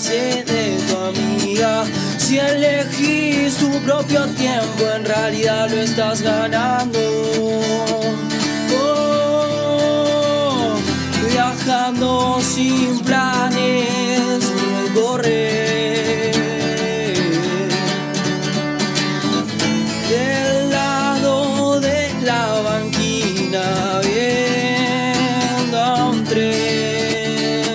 hace de tu amiga. Si elegís tu propio tiempo, en realidad lo estás ganando. Oh, viajando sin planes ni correr. Del lado de la banquina viendo a un tren,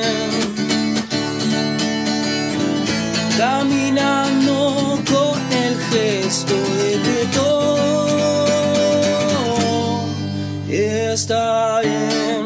caminando con el gesto de que todo está bien.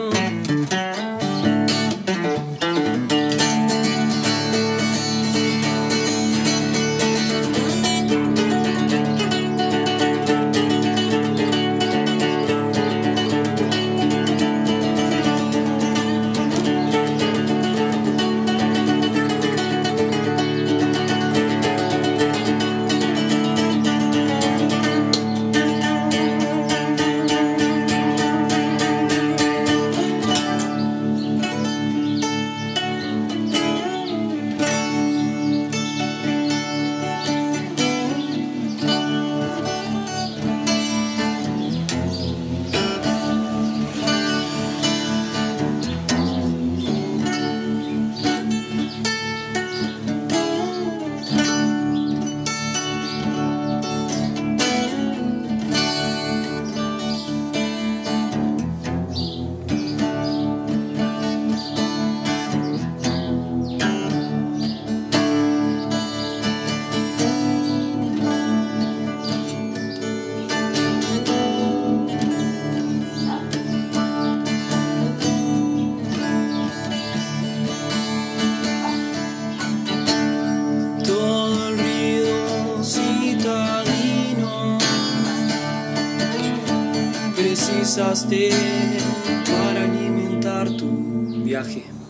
Precisaste para alimentar tu viaje.